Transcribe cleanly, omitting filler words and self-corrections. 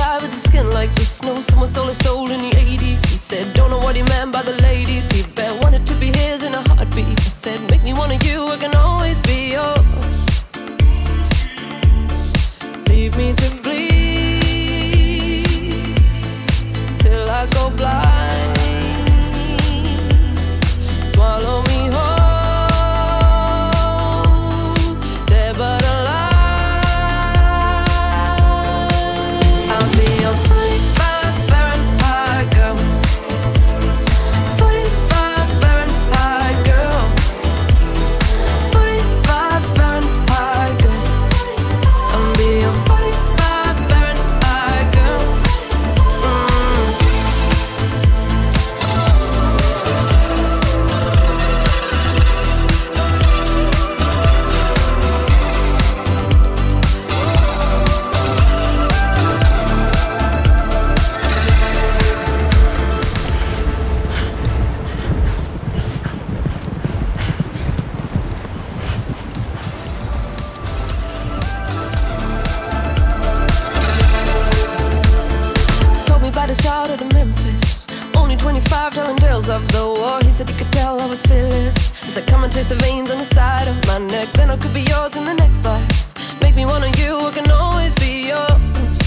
guy with a skin like the snow. Someone stole his soul in the 80s. He said, don't know what he meant by the ladies. He bet wanted to be his in a heartbeat. I said, make me one of you, I can always be yours. Leave me to bleed till I go blind. Swallow me whole, dead but alive. I'll be your 45 Fahrenheit girl, 45 Fahrenheit girl, 45 Fahrenheit girl. I'll be your 45 Fahrenheit girl. Told me about his childhood in Memphis. Only 25, telling tales of the war. He said he could tell I was fearless. He said, come and taste the veins on the side of my neck. Then I could be yours in the next life. Make me one of you, I can always be yours.